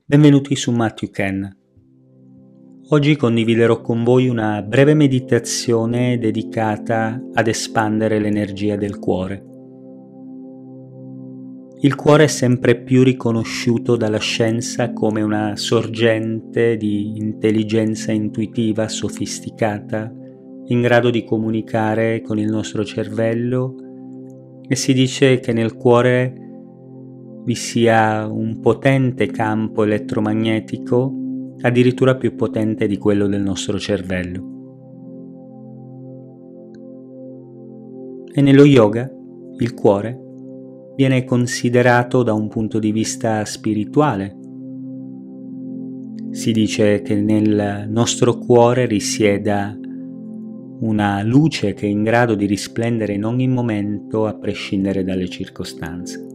Benvenuti su Matthew Ken. Oggi condividerò con voi una breve meditazione dedicata ad espandere l'energia del cuore. Il cuore è sempre più riconosciuto dalla scienza come una sorgente di intelligenza intuitiva sofisticata, in grado di comunicare con il nostro cervello, e si dice che nel cuore vi sia un potente campo elettromagnetico, addirittura più potente di quello del nostro cervello. E nello yoga il cuore viene considerato da un punto di vista spirituale. Si dice che nel nostro cuore risieda una luce che è in grado di risplendere in ogni momento a prescindere dalle circostanze.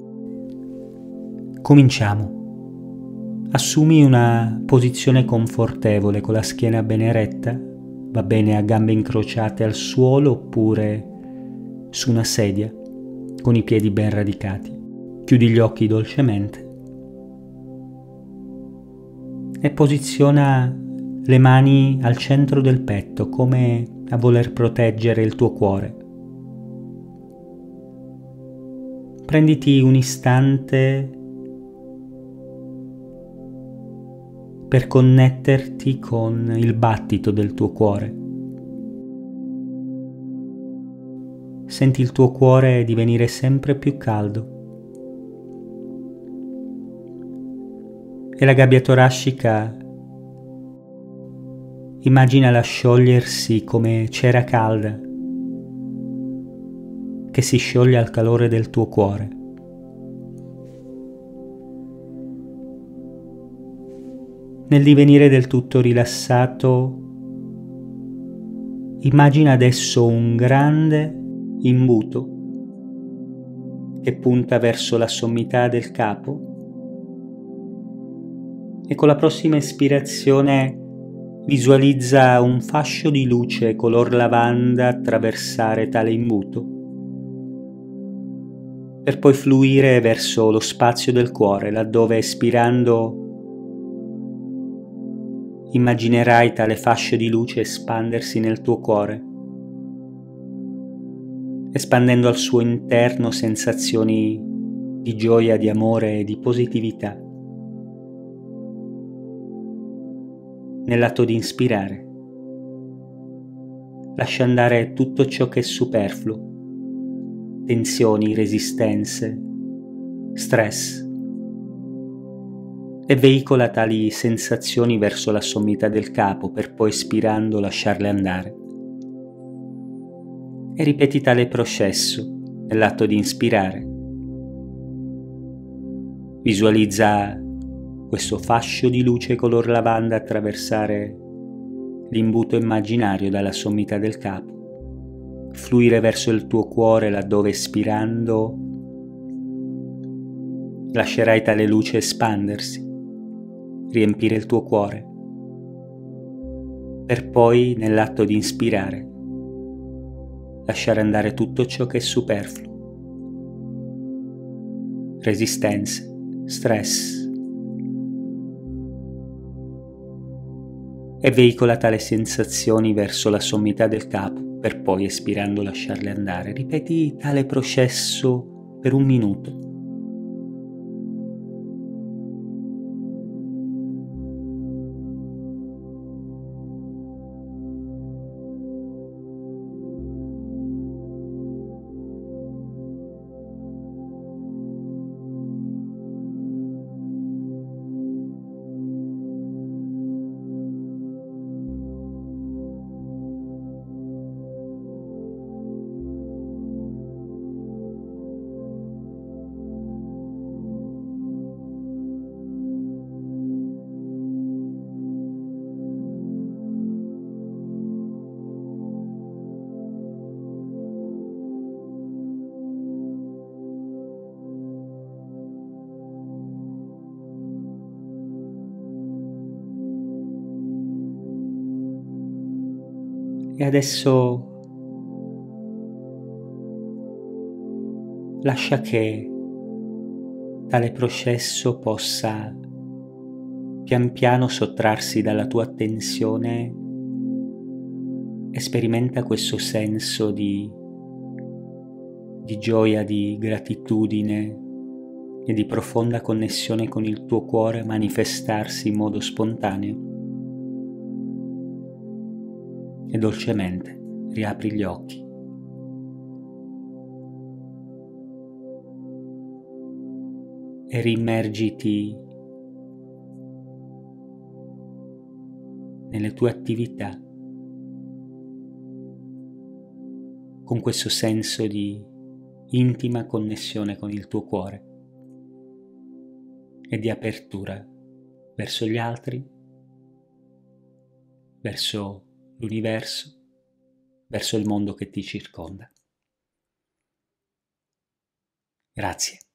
Cominciamo. Assumi una posizione confortevole con la schiena ben eretta, va bene a gambe incrociate al suolo oppure su una sedia con i piedi ben radicati. Chiudi gli occhi dolcemente e posiziona le mani al centro del petto come a voler proteggere il tuo cuore. Prenditi un istante per connetterti con il battito del tuo cuore. Senti il tuo cuore divenire sempre più caldo e la gabbia torascica immaginala sciogliersi come cera calda che si scioglie al calore del tuo cuore. Nel divenire del tutto rilassato, immagina adesso un grande imbuto che punta verso la sommità del capo e con la prossima espirazione visualizza un fascio di luce color lavanda attraversare tale imbuto, per poi fluire verso lo spazio del cuore, laddove espirando immaginerai tale fascio di luce espandersi nel tuo cuore, espandendo al suo interno sensazioni di gioia, di amore e di positività. Nell'atto di inspirare, lascia andare tutto ciò che è superfluo, tensioni, resistenze, stress, e veicola tali sensazioni verso la sommità del capo per poi espirando lasciarle andare. E ripeti tale processo nell'atto di inspirare. Visualizza questo fascio di luce color lavanda attraversare l'imbuto immaginario dalla sommità del capo, fluire verso il tuo cuore laddove espirando lascerai tale luce espandersi, riempire il tuo cuore, per poi nell'atto di inspirare lasciare andare tutto ciò che è superfluo, resistenze, stress, e veicola tale sensazioni verso la sommità del capo per poi espirando lasciarle andare. Ripeti tale processo per 1 minuto. E adesso lascia che tale processo possa pian piano sottrarsi dalla tua attenzione e sperimenta questo senso di gioia, di gratitudine e di profonda connessione con il tuo cuore manifestarsi in modo spontaneo. E dolcemente riapri gli occhi. E riimmergiti nelle tue attività con questo senso di intima connessione con il tuo cuore e di apertura verso gli altri, verso l'universo, verso il mondo che ti circonda. Grazie.